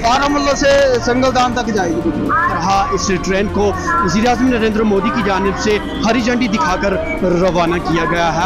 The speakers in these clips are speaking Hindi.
बारामूला से संगलदान तक जाएगी। हाँ, इस ट्रेन को वज़ीर-ए-आज़म नरेंद्र मोदी की जानिब से हरी झंडी दिखाकर रवाना किया गया है।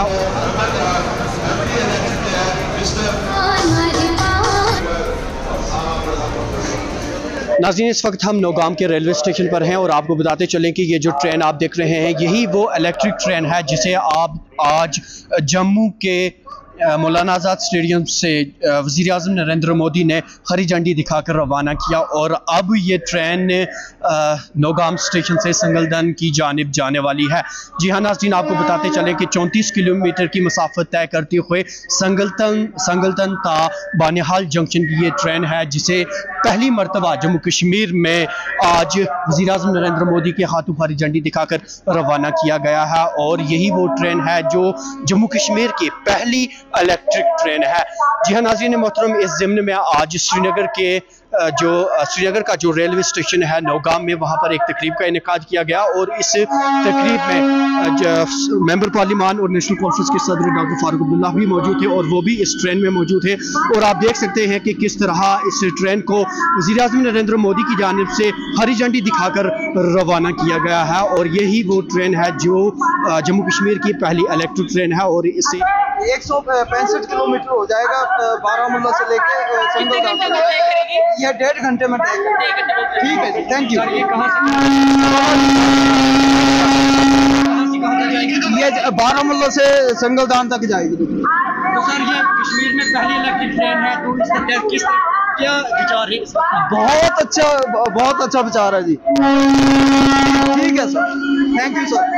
नाज़रीन, इस वक्त हम नौगाम के रेलवे स्टेशन पर हैं और आपको बताते चलें कि ये जो ट्रेन आप देख रहे हैं यही वो इलेक्ट्रिक ट्रेन है जिसे आप आज जम्मू के मौलाना आज़ाद स्टेडियम से वज़ीर-ए-आज़म नरेंद्र मोदी ने हरी झंडी दिखाकर रवाना किया और अब ये ट्रेन नौगाम स्टेशन से संगलदन की जानिब जाने वाली है। जी हाँ नाज़रीन, आपको बताते चलें कि 34 किलोमीटर की मसाफत तय करते हुए संगलदन ता बानिहाल जंक्शन की ये ट्रेन है जिसे पहली मरतबा जम्मू कश्मीर में आज वज़ीर-ए-आज़म नरेंद्र मोदी के हाथों हरी झंडी दिखाकर रवाना किया गया है और यही वो ट्रेन है जो जम्मू कश्मीर की पहली इलेक्ट्रिक ट्रेन है। जी हाँ नाज़रीन मोहतरम, इस ज़िम्न में आज श्रीनगर का जो रेलवे स्टेशन है नौगाम में, वहाँ पर एक तकरीब का इनेकाद किया गया और इस तकरीब में मेंबर पार्लिमान और नेशनल कॉन्फ्रेंस के सदर डॉक्टर फारूक अब्दुल्ला भी मौजूद थे और वो भी इस ट्रेन में मौजूद थे और आप देख सकते हैं कि किस तरह इस ट्रेन को वज़ीर-ए-आज़म नरेंद्र मोदी की जानिब से हरी झंडी दिखाकर रवाना किया गया है और यही वो ट्रेन है जो जम्मू कश्मीर की पहली इलेक्ट्रिक ट्रेन है और इससे 165 किलोमीटर हो जाएगा बारामूला से लेके संगलदान तक। यह 1.5 घंटे में तय करेगा। ठीक है जी, थैंक यू। ये बारामूला से संगलदान तक जाएगी। तो सर, ये कश्मीर में पहली इलेक्ट्रिक ट्रेन है तो इसका क्या विचार है? बहुत अच्छा विचार है जी। ठीक है सर, थैंक यू सर।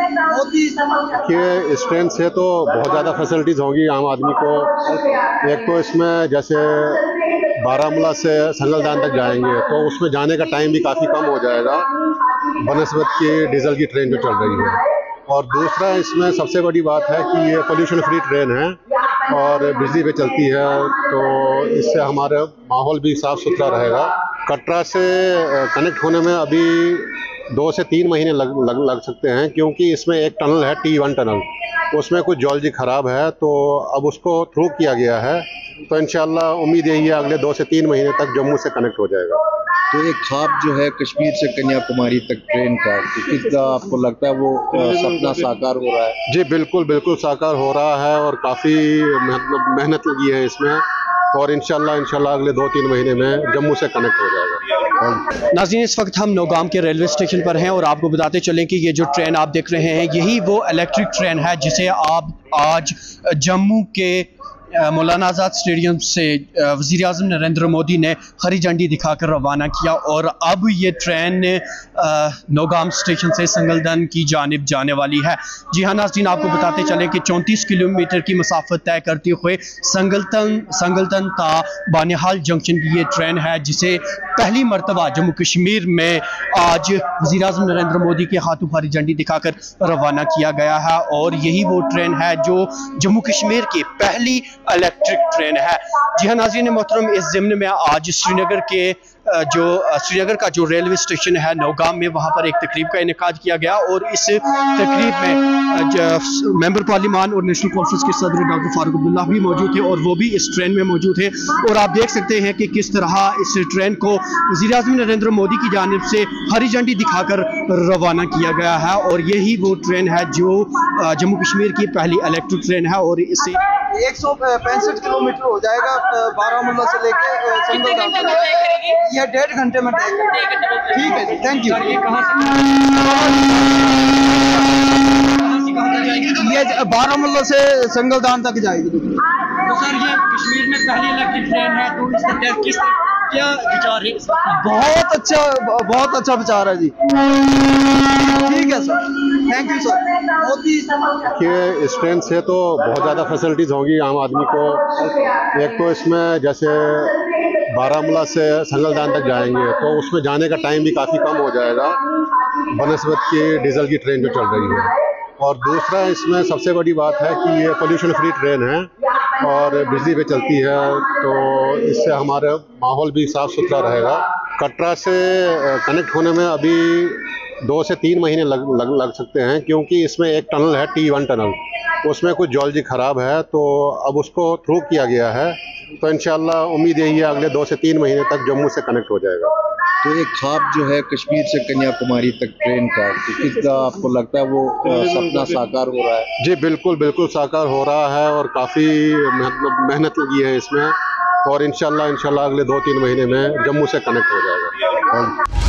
कि इस ट्रेन से तो बहुत ज़्यादा फैसिलिटीज़ होंगी आम आदमी को। एक तो इसमें जैसे बारामूला से संगलदान तक जाएंगे तो उसमें जाने का टाइम भी काफ़ी कम हो जाएगा बनस्बत की डीजल की ट्रेन जो चल रही है। और दूसरा इसमें सबसे बड़ी बात है कि ये पोल्यूशन फ्री ट्रेन है और बिजली पे चलती है तो इससे हमारा माहौल भी साफ़ सुथरा रहेगा। कटरा से कनेक्ट होने में अभी 2 से 3 महीने लग सकते हैं क्योंकि इसमें एक टनल है T1 टनल, उसमें कुछ जियोलॉजी ख़राब है तो अब उसको थ्रू किया गया है। तो इंशाल्लाह उम्मीद यही है अगले 2 से 3 महीने तक जम्मू से कनेक्ट हो जाएगा। तो एक ख्वाब जो है कश्मीर से कन्याकुमारी तक ट्रेन का, तो कितना आपको लगता है वो सपना साकार हो रहा है? जी बिल्कुल साकार हो रहा है और काफ़ी मेहनत लगी है इसमें और इंशाल्लाह अगले 2-3 महीने में जम्मू से कनेक्ट हो जाएगा। नाज़रीन, इस वक्त हम नौगाम के रेलवे स्टेशन पर हैं और आपको बताते चलें कि ये जो ट्रेन आप देख रहे हैं यही वो इलेक्ट्रिक ट्रेन है जिसे आप आज जम्मू के मौलाना आज़ाद स्टेडियम से वज़ीर-ए-आज़म नरेंद्र मोदी ने हरी झंडी दिखाकर रवाना किया और अब ये ट्रेन नौगाम स्टेशन से संगलदन की जानिब जाने वाली है। जी हाँ नाज़रीन, आपको बताते चलें कि 34 किलोमीटर की मसाफत तय करते हुए संगलदन ता बानिहाल जंक्शन की ये ट्रेन है जिसे पहली मरतबा जम्मू कश्मीर में आज वज़ीर-ए-आज़म नरेंद्र मोदी के हाथों हरी झंडी दिखाकर रवाना किया गया है और यही वो ट्रेन है जो जम्मू कश्मीर की पहली इलेक्ट्रिक ट्रेन है। जी हाँ नाज़रीन मोहतरम, इस ज़िम्न में आज श्रीनगर का जो रेलवे स्टेशन है नौगाम में, वहाँ पर एक तकरीब का इनेकाद किया गया और इस तकरीब में मेंबर पार्लिमान और नेशनल कॉन्फ्रेंस के सदर डॉक्टर फारूक अब्दुल्ला भी मौजूद थे और वो भी इस ट्रेन में मौजूद थे और आप देख सकते हैं कि किस तरह इस ट्रेन को वज़ीर-ए-आज़म नरेंद्र मोदी की जानिब से हरी झंडी दिखाकर रवाना किया गया है और यही वो ट्रेन है जो जम्मू कश्मीर की पहली इलेक्ट्रिक ट्रेन है और इससे 165 किलोमीटर हो जाएगा बारामूला से लेके संगलदान तक। यह 1.5 घंटे में तय करेगा। ठीक है जी, थैंक यू। ये बारामूला से संगलदान तक जाएगी। तो सर, ये कश्मीर में पहली इलेक्ट्रिक ट्रेन है तो इसका क्या विचार है? बहुत अच्छा विचार है जी। ठीक है सर, थैंक यू सर। कि इस ट्रेन से तो बहुत ज़्यादा फैसिलिटीज़ होंगी आम आदमी को। एक तो इसमें जैसे बारामूला से संगलदान तक जाएंगे तो उसमें जाने का टाइम भी काफ़ी कम हो जाएगा बनस्बत की डीजल की ट्रेन जो चल रही है। और दूसरा इसमें सबसे बड़ी बात है कि ये पोल्यूशन फ्री ट्रेन है और बिजली पे चलती है तो इससे हमारा माहौल भी साफ़ सुथरा रहेगा। कटरा से कनेक्ट होने में अभी 2 से 3 महीने लग सकते हैं, क्योंकि इसमें एक टनल है T1 टनल, उसमें कुछ जियोलॉजी ख़राब है, तो अब उसको थ्रू किया गया है। तो इंशाल्लाह उम्मीद यही है अगले 2 से 3 महीने तक जम्मू से कनेक्ट हो जाएगा। तो एक ख्वाब जो है कश्मीर से कन्याकुमारी तक ट्रेन का, तो कितना आपको लगता है वो सपना साकार हो रहा है? जी बिल्कुल बिल्कुल साकार हो रहा है, और काफ़ी मेहनत लगी है इसमें, और इंशाल्लाह अगले 2-3 महीने में जम्मू से कनेक्ट हो जाएगा।